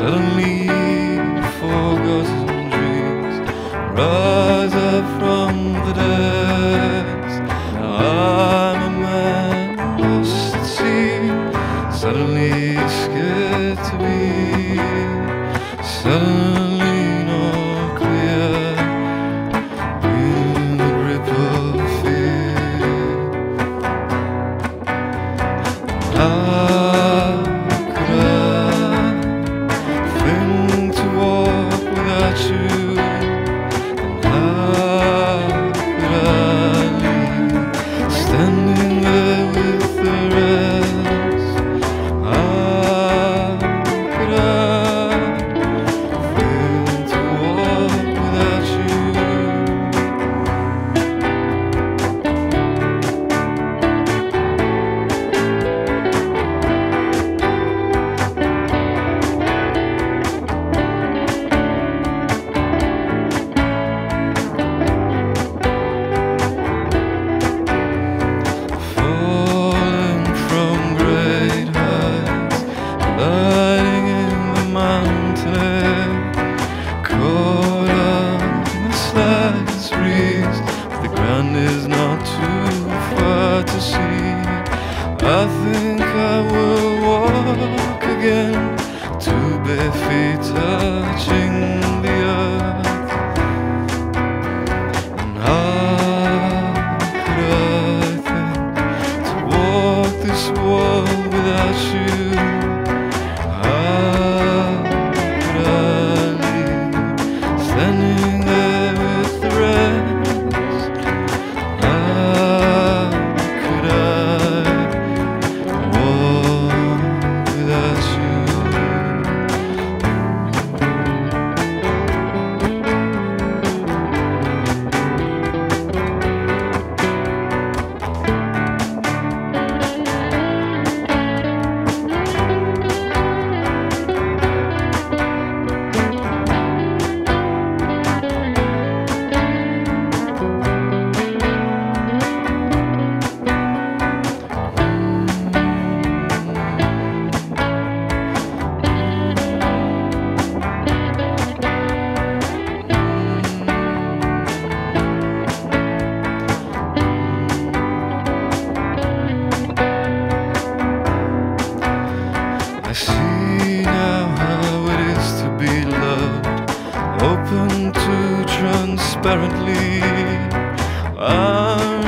Suddenly forgotten dreams rise up from the depths. Now I'm a man lost at sea, suddenly scared to be, suddenly not clear, in the grip of fear. How could I think to walk without you? And how could I leave, standing there with the rest? How could I think to walk without you? Falling from great heights, gliding in the mountain air, caught up in the slightest breeze. The ground is not too far to see. I think I will walk again, two bare feet touching the earth. And how could I think to walk this world without you? How could I leave, standing there with the rest? How could I walk without you? I see now how it is to be loved, open to transparently. I'm